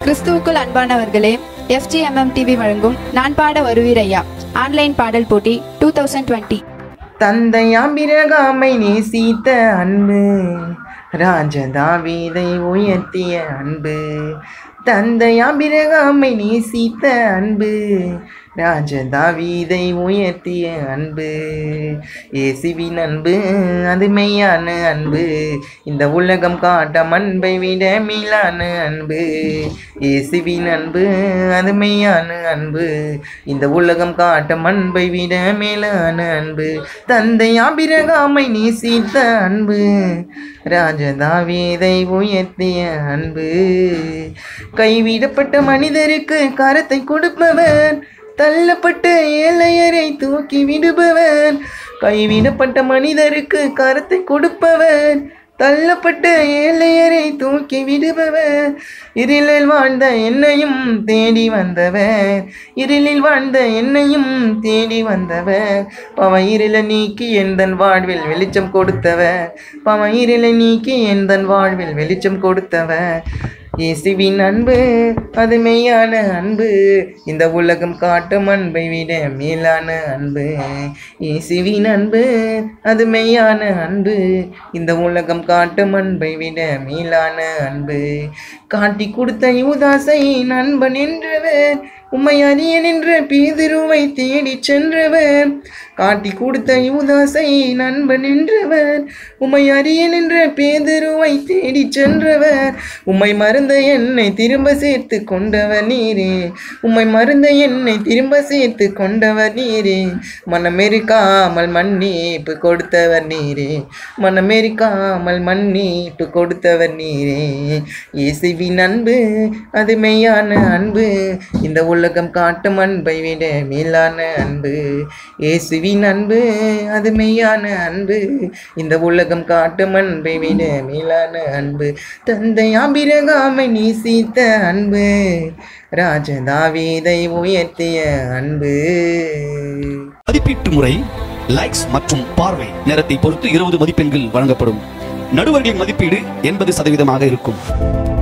கிறிஸ்துவுக்குள் அன்பானவர்களே, FGMM TV வழங்கும் நான் பாட வருவீர் ஐயா ஆன்லைன் பாடல் போட்டி 2020. தந்தையாம் பிறகாமை நேசித்த அன்பு, ராஜதாவீதை உயர்த்திய அன்பு. தந்தையாம் பிறகாமை நேசித்த அன்பு, ராஜதாவீதை உயர்த்திய அன்பு. இயேசுவின் அன்பு அது மெய்யான அன்பு, இந்த உலகம் காட்டும் அன்பை விட மேலான அன்பு. இயேசுவின் அன்பு அது மெய்யான அன்பு, இந்த உலகம் காட்டும் அன்பை விட மேலான அன்பு. தந்தையாம் பிறகாமை நேசித்த அன்பு, ராஜதாவீதை உயர்த்திய அன்பு. கைவிடப்பட்ட மனிதருக்கு கரத்தை கொடுப்பவர், தள்ளப்பட்ட ஏழையரை தூக்கி விடுபவர். கைவிடப்பட்ட மனிதருக்கு கரத்தை கொடுப்பவர், தள்ளப்பட்ட ஏழையரை தூக்கி விடுபவர். இருளில் வாழ்ந்த என்னையும் தேடி வந்தவர், இருளில் வாழ்ந்த என்னையும் தேடி வந்தவர். பவ இருளை நீக்கி எந்தன் வாழ்வில் வெளிச்சம் கொடுத்தவர், பவ இருளை நீக்கி எந்தன் வாழ்வில் வெளிச்சம் கொடுத்தவர். இயேசுவின் அன்பு அது மெய்யான அன்பு, இந்த உலகம் காட்டும் அன்பை விட மேலான அன்பு. இயேசுவின் அன்பு அது மெய்யான அன்பு, இந்த உலகம் காட்டும் அன்பை விட மேலான அன்பு. காட்டி கொடுத்த யூதாசை நண்பன் என்றவர், உம்மை அறியன் என்ற பேதுருவை தேடி சென்றவர். காட்டி கொடுத்த யூதாசை நண்பன் என்றவர், உம்மை அறியன் என்ற பேதுருவை தேடி சென்றவர். உம்மை மறந்த என்னை திரும்ப சேர்த்து கொண்டவர் நீரே, உம்மை மறந்த என்னை திரும்ப சேர்த்து கொண்டவர் நீரே. மனமெரிக்காமல் மன்னிப்பு கொடுத்தவர் நீரே, மனமெரிக்காமல் மன்னிப்பு கொடுத்தவர் நீரே. இயேசுவின் அன்பு அது மெய்யான அன்பு, இந்த உலகம் காட்டும் அன்பை விட மேலான அன்பு. இயேசுவின் அன்பு அது மெய்யான அன்பு, இந்த உலகம் காட்டும் அன்பை விட மேலான அன்பு. தந்தையாம் பிறகாமை நேசித்த அன்பு, ராஜதாவீதை உயர்த்திய அன்பு. மதிப்பீட்டு முறை லைக்ஸ் மற்றும் பார்வை நேரத்தை பொறுத்து 20 மதிப்பெண்கள் வழங்கப்படும். நடுவர்களின் மதிப்பீடு 80% இருக்கும்.